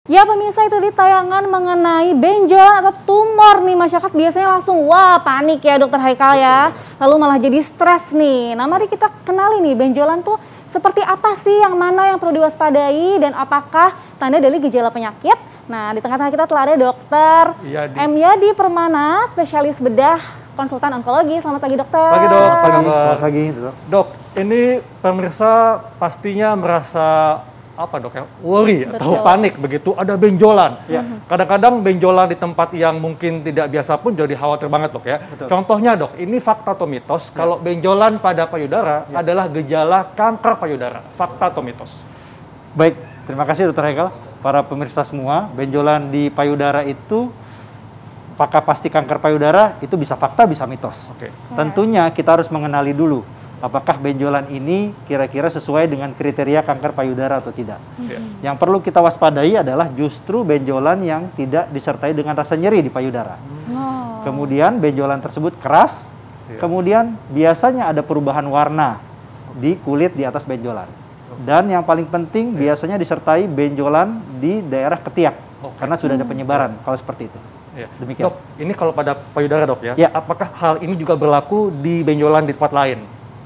Ya pemirsa, itu di tayangan mengenai benjolan atau tumor nih, masyarakat biasanya langsung wah panik ya Dokter Haikal ya, lalu malah jadi stres nih. Nah mari kita kenali nih benjolan tuh seperti apa sih, yang mana yang perlu diwaspadai dan apakah tanda dari gejala penyakit. Nah di tengah-tengah kita telah ada Dokter M. Yadi Permana, spesialis bedah konsultan onkologi. Selamat pagi dokter. Pagi dok, Selamat pagi dok. Dok, ini pemirsa pastinya merasa apa dok ya, worry atau panik begitu ada benjolan. Kadang-kadang benjolan di tempat yang mungkin tidak biasa pun jadi khawatir banget dok ya. Contohnya dok, ini fakta atau mitos kalau benjolan pada payudara adalah gejala kanker payudara. Fakta atau mitos? Baik, terima kasih Dokter Haikal. Para pemirsa semua, benjolan di payudara itu apakah pasti kanker payudara? Itu bisa fakta, bisa mitos. Tentunya kita harus mengenali dulu apakah benjolan ini kira-kira sesuai dengan kriteria kanker payudara atau tidak. Yang perlu kita waspadai adalah justru benjolan yang tidak disertai dengan rasa nyeri di payudara. Kemudian benjolan tersebut keras, kemudian biasanya ada perubahan warna di kulit di atas benjolan. Dan yang paling penting biasanya disertai benjolan di daerah ketiak, karena sudah ada penyebaran kalau seperti itu. Demikian. Dok, ini kalau pada payudara dok ya, apakah hal ini juga berlaku di benjolan di tempat lain?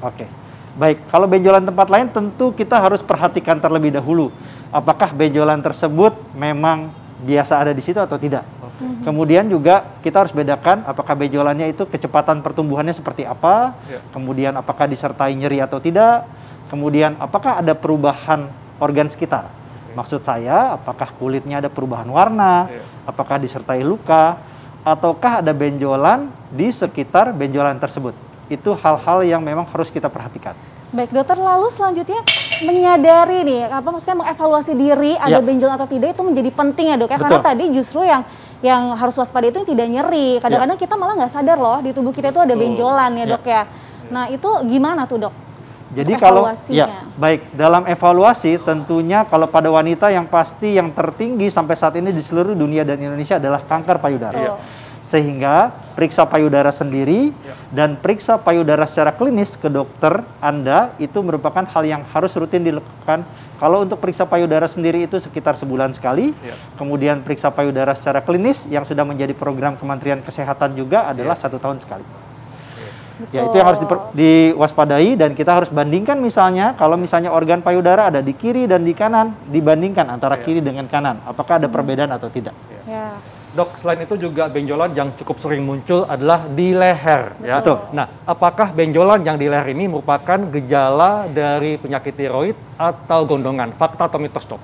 Baik, kalau benjolan tempat lain tentu kita harus perhatikan terlebih dahulu apakah benjolan tersebut memang biasa ada di situ atau tidak. Kemudian juga kita harus bedakan apakah benjolannya itu kecepatan pertumbuhannya seperti apa, kemudian apakah disertai nyeri atau tidak, kemudian apakah ada perubahan organ sekitar. Maksud saya, apakah kulitnya ada perubahan warna, apakah disertai luka, ataukah ada benjolan di sekitar benjolan tersebut. Itu hal-hal yang memang harus kita perhatikan. Baik dokter, lalu selanjutnya menyadari nih, maksudnya mengevaluasi diri ada benjolan atau tidak itu menjadi penting ya dok ya. Karena tadi justru yang harus waspada itu yang tidak nyeri. Kadang-kadang kita malah nggak sadar loh di tubuh kita itu ada benjolan ya dok ya. Nah itu gimana tuh dok? Jadi kalau baik dalam evaluasi tentunya kalau pada wanita yang pasti yang tertinggi sampai saat ini di seluruh dunia dan Indonesia adalah kanker payudara. Sehingga periksa payudara sendiri dan periksa payudara secara klinis ke dokter Anda itu merupakan hal yang harus rutin dilakukan. Kalau untuk periksa payudara sendiri itu sekitar sebulan sekali. Kemudian periksa payudara secara klinis yang sudah menjadi program Kementerian Kesehatan juga adalah 1 tahun sekali. Ya itu yang harus diwaspadai dan kita harus bandingkan misalnya kalau misalnya organ payudara ada di kiri dan di kanan, dibandingkan antara kiri dengan kanan, apakah ada perbedaan atau tidak. Dok, selain itu juga benjolan yang cukup sering muncul adalah di leher. Nah, apakah benjolan yang di leher ini merupakan gejala dari penyakit tiroid atau gondongan? Fakta atau mitos dok?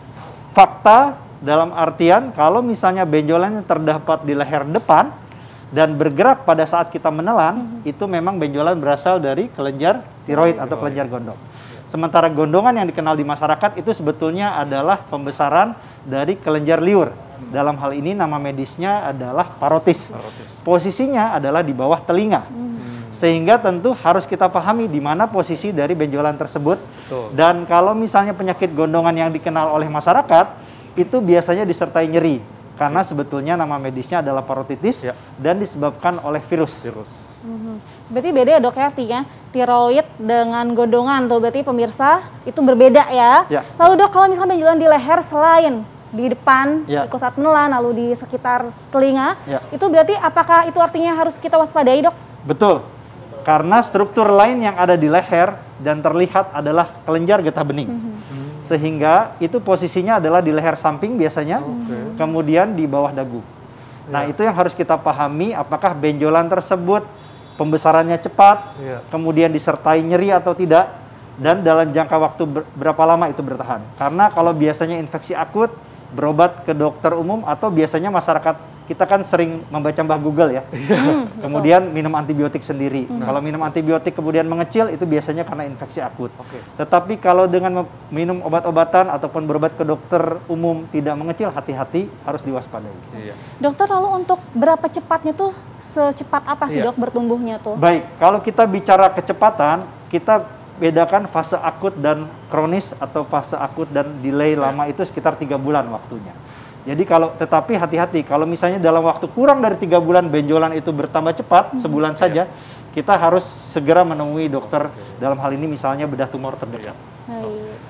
Fakta dalam artian kalau misalnya benjolan yang terdapat di leher depan dan bergerak pada saat kita menelan, itu memang benjolan berasal dari kelenjar tiroid atau kelenjar gondong. Sementara gondongan yang dikenal di masyarakat itu sebetulnya adalah pembesaran dari kelenjar liur. Dalam hal ini nama medisnya adalah parotis. Posisinya adalah di bawah telinga. Sehingga tentu harus kita pahami di mana posisi dari benjolan tersebut. Dan kalau misalnya penyakit gondongan yang dikenal oleh masyarakat, itu biasanya disertai nyeri. Karena sebetulnya nama medisnya adalah parotitis dan disebabkan oleh virus. Berarti beda ya dok ya, artinya tiroid dengan gondongan tuh berarti pemirsa itu berbeda ya. Lalu dok, kalau misalnya benjolan di leher selain di depan, ikut saat menelan, lalu di sekitar telinga, itu berarti apakah itu artinya harus kita waspadai dok? Betul, karena struktur lain yang ada di leher dan terlihat adalah kelenjar getah bening. Sehingga itu posisinya adalah di leher samping biasanya, kemudian di bawah dagu. Nah itu yang harus kita pahami, apakah benjolan tersebut pembesarannya cepat, kemudian disertai nyeri atau tidak, dan dalam jangka waktu berapa lama itu bertahan. Karena kalau biasanya infeksi akut, berobat ke dokter umum atau biasanya masyarakat kita kan sering membaca mbah Google ya. Kemudian minum antibiotik sendiri. Kalau minum antibiotik kemudian mengecil itu biasanya karena infeksi akut. Tetapi kalau dengan minum obat-obatan ataupun berobat ke dokter umum tidak mengecil, hati-hati, harus diwaspadai. Dokter, lalu untuk berapa cepatnya tuh, secepat apa sih dok bertumbuhnya tuh? Baik, kalau kita bicara kecepatan, kita bedakan fase akut dan kronis atau fase akut dan delay lama itu sekitar 3 bulan waktunya. Jadi tetapi hati-hati kalau misalnya dalam waktu kurang dari 3 bulan benjolan itu bertambah cepat, sebulan saja, kita harus segera menemui dokter dalam hal ini misalnya bedah tumor terdekat.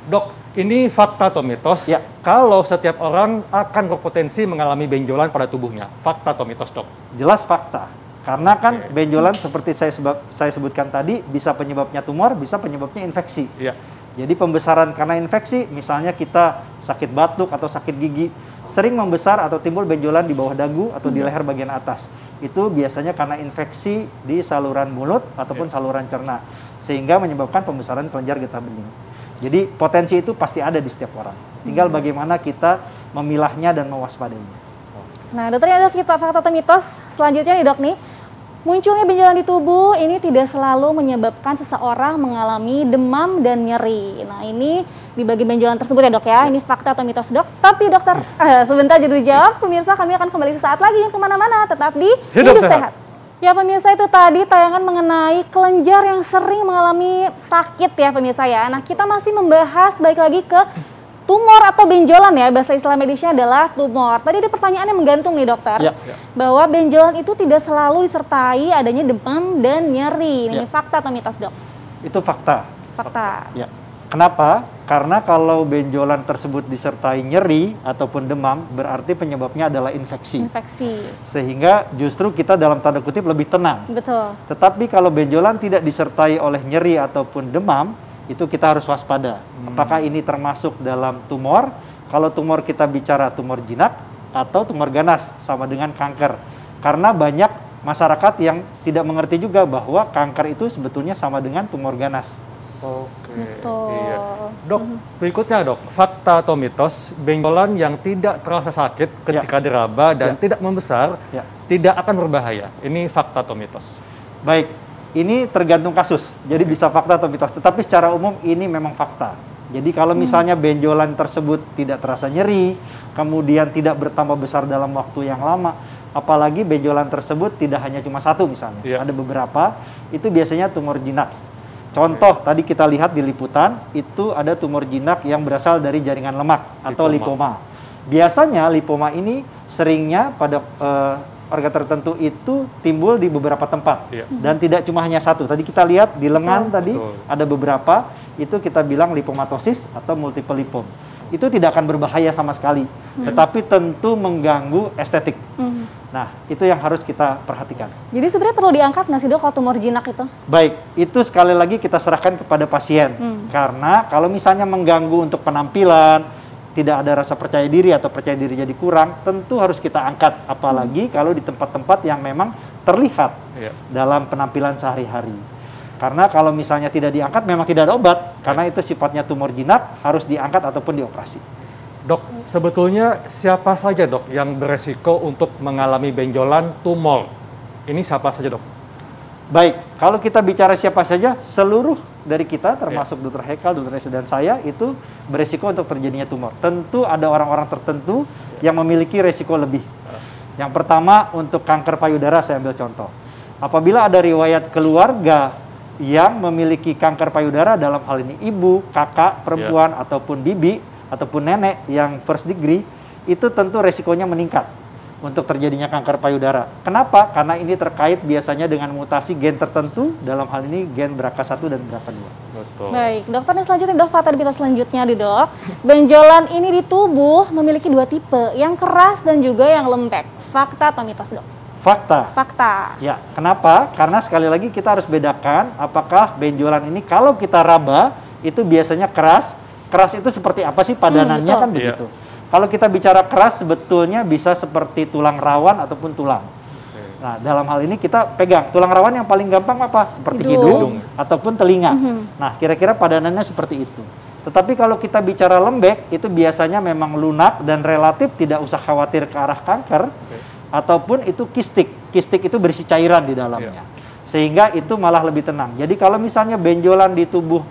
Dok, ini fakta atau mitos? Ya. Kalau setiap orang akan berpotensi mengalami benjolan pada tubuhnya, fakta atau mitos, Dok? Jelas fakta. Karena kan benjolan seperti saya sebutkan tadi, bisa penyebabnya tumor, bisa penyebabnya infeksi. Iya. Jadi pembesaran karena infeksi, misalnya kita sakit batuk atau sakit gigi, sering membesar atau timbul benjolan di bawah dagu atau di leher bagian atas. Itu biasanya karena infeksi di saluran mulut ataupun saluran cerna, sehingga menyebabkan pembesaran kelenjar getah bening. Jadi potensi itu pasti ada di setiap orang. Tinggal bagaimana kita memilahnya dan mewaspadainya. Nah, dokter, ada fakta atau mitos selanjutnya nih, Dok nih. Munculnya benjolan di tubuh ini tidak selalu menyebabkan seseorang mengalami demam dan nyeri. Nah, ini di bagian benjolan tersebut ya, Dok ya. Ini fakta atau mitos, Dok. Tapi dokter, sebentar judul jawab. Pemirsa, kami akan kembali sesaat lagi, yang kemana-mana. Tetap di Hidup Sehat. Ya pemirsa, itu tadi tayangan mengenai kelenjar yang sering mengalami sakit ya pemirsa ya. Nah, kita masih membahas balik lagi ke tumor atau benjolan ya, bahasa istilah medisnya adalah tumor. Tadi ada pertanyaan yang menggantung nih dokter, bahwa benjolan itu tidak selalu disertai adanya demam dan nyeri. Ini fakta atau mitos, Dok? Itu fakta. Fakta. Ya. Kenapa? Karena kalau benjolan tersebut disertai nyeri ataupun demam, berarti penyebabnya adalah infeksi. Infeksi. Sehingga justru kita dalam tanda kutip lebih tenang. Betul. Tetapi kalau benjolan tidak disertai oleh nyeri ataupun demam, itu kita harus waspada. Apakah ini termasuk dalam tumor? Kalau tumor kita bicara tumor jinak atau tumor ganas, sama dengan kanker. Karena banyak masyarakat yang tidak mengerti juga bahwa kanker itu sebetulnya sama dengan tumor ganas. Oke. Betul. Iya. Dok, berikutnya dok, fakta atau mitos benjolan yang tidak terasa sakit ketika diraba dan tidak membesar, tidak akan berbahaya. Ini fakta atau mitos? Baik, ini tergantung kasus. Jadi bisa fakta atau mitos. Tetapi secara umum ini memang fakta. Jadi kalau misalnya benjolan tersebut tidak terasa nyeri, kemudian tidak bertambah besar dalam waktu yang lama, apalagi benjolan tersebut tidak hanya cuma satu misalnya, ada beberapa, itu biasanya tumor jinak. Contoh, tadi kita lihat di liputan, itu ada tumor jinak yang berasal dari jaringan lemak atau lipoma. Biasanya lipoma ini seringnya pada organ tertentu itu timbul di beberapa tempat. Dan tidak cuma hanya satu. Tadi kita lihat di lengan tadi ada beberapa, itu kita bilang lipomatosis atau multiple lipom. Itu tidak akan berbahaya sama sekali, tetapi tentu mengganggu estetik. Nah, itu yang harus kita perhatikan. Jadi sebenarnya perlu diangkat nggak sih dok kalau tumor jinak itu? Baik, itu sekali lagi kita serahkan kepada pasien. Karena kalau misalnya mengganggu untuk penampilan, tidak ada rasa percaya diri atau percaya diri jadi kurang, tentu harus kita angkat. Apalagi kalau di tempat-tempat yang memang terlihat dalam penampilan sehari-hari. Karena kalau misalnya tidak diangkat memang tidak ada obat. Karena itu sifatnya tumor jinak, harus diangkat ataupun dioperasi. Dok, sebetulnya siapa saja dok yang beresiko untuk mengalami benjolan tumor? Ini siapa saja dok? Baik, kalau kita bicara siapa saja, seluruh dari kita termasuk Dr. Haikal, Dr. Reza dan saya itu beresiko untuk terjadinya tumor. Tentu ada orang-orang tertentu yang memiliki resiko lebih. Yang pertama untuk kanker payudara, saya ambil contoh. Apabila ada riwayat keluarga yang memiliki kanker payudara, dalam hal ini ibu, kakak, perempuan, ataupun bibi, ataupun nenek yang first degree, itu tentu resikonya meningkat untuk terjadinya kanker payudara. Kenapa? Karena ini terkait biasanya dengan mutasi gen tertentu, dalam hal ini gen BRCA1 dan BRCA2. Betul. Baik, dokter yang selanjutnya dok, fakta mitos selanjutnya di dok. Benjolan ini di tubuh memiliki dua tipe, yang keras dan juga yang lembek. Fakta atau mitos dok? Fakta. Fakta. Ya, kenapa? Karena sekali lagi kita harus bedakan apakah benjolan ini kalau kita raba itu biasanya keras. Keras itu seperti apa sih padanannya kan begitu. Kalau kita bicara keras sebetulnya bisa seperti tulang rawan ataupun tulang. Nah, dalam hal ini kita pegang tulang rawan yang paling gampang apa? Seperti hidung ataupun telinga. Nah, kira-kira padanannya seperti itu. Tetapi kalau kita bicara lembek itu biasanya memang lunak dan relatif tidak usah khawatir ke arah kanker ataupun itu kistik. Kistik itu berisi cairan di dalamnya. Sehingga itu malah lebih tenang. Jadi kalau misalnya benjolan di tubuh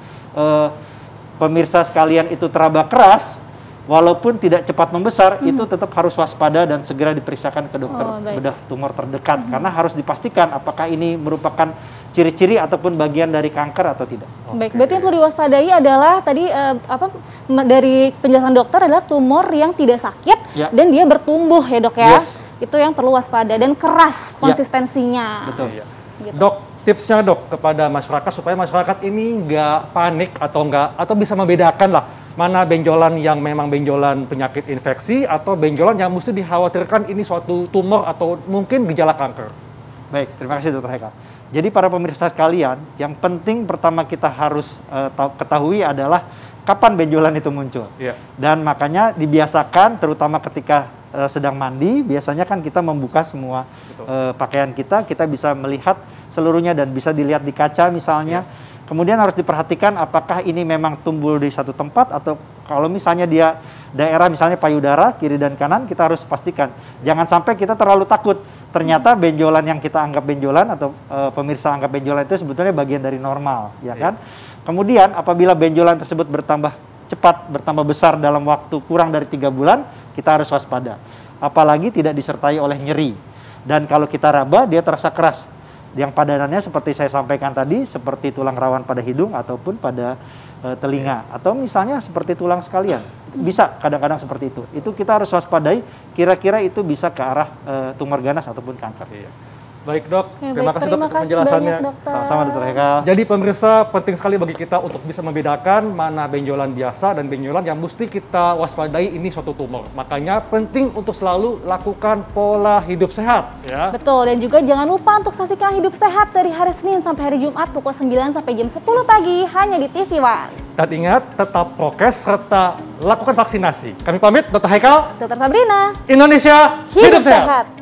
pemirsa sekalian itu teraba keras, walaupun tidak cepat membesar, itu tetap harus waspada dan segera diperiksakan ke dokter bedah tumor terdekat. Karena harus dipastikan apakah ini merupakan ciri-ciri ataupun bagian dari kanker atau tidak. Baik, berarti yang perlu diwaspadai adalah tadi dari penjelasan dokter adalah tumor yang tidak sakit dan dia bertumbuh ya dok ya. Itu yang perlu waspada dan keras konsistensinya. Betul. Gitu. Dok, tipsnya dok kepada masyarakat supaya masyarakat ini nggak panik atau bisa membedakan lah mana benjolan yang memang benjolan penyakit infeksi atau benjolan yang mesti dikhawatirkan ini suatu tumor atau mungkin gejala kanker. Baik, terima kasih Dr. Haikal. Jadi para pemirsa sekalian, yang penting pertama kita harus ketahui adalah kapan benjolan itu muncul. Iya. Dan makanya dibiasakan terutama ketika sedang mandi, biasanya kan kita membuka semua pakaian kita bisa melihat seluruhnya dan bisa dilihat di kaca misalnya. Kemudian harus diperhatikan apakah ini memang tumbuh di satu tempat atau kalau misalnya dia daerah misalnya payudara kiri dan kanan, kita harus pastikan. Jangan sampai kita terlalu takut. Ternyata benjolan yang kita anggap benjolan atau pemirsa anggap benjolan itu sebetulnya bagian dari normal, ya kan? Kemudian apabila benjolan tersebut bertambah cepat, bertambah besar dalam waktu kurang dari 3 bulan, kita harus waspada. Apalagi tidak disertai oleh nyeri. Dan kalau kita raba, dia terasa keras. Yang padanannya seperti saya sampaikan tadi, seperti tulang rawan pada hidung ataupun pada telinga. Atau misalnya seperti tulang sekalian. Bisa kadang-kadang seperti itu. Itu kita harus waspadai, kira-kira itu bisa ke arah tumor ganas ataupun kanker. Baik dok, terima kasih dok untuk penjelasannya. Sama-sama Dr. Haikal. Jadi pemirsa, penting sekali bagi kita untuk bisa membedakan mana benjolan biasa dan benjolan yang mesti kita waspadai ini suatu tumor. Makanya penting untuk selalu lakukan pola hidup sehat. Ya. Betul, dan juga jangan lupa untuk saksikan Hidup Sehat dari hari Senin sampai hari Jumat pukul 9 sampai jam 10 pagi hanya di TV One. Dan ingat, tetap prokes serta lakukan vaksinasi. Kami pamit, Dr. Haikal. Dr. Sabrina. Indonesia, hidup sehat.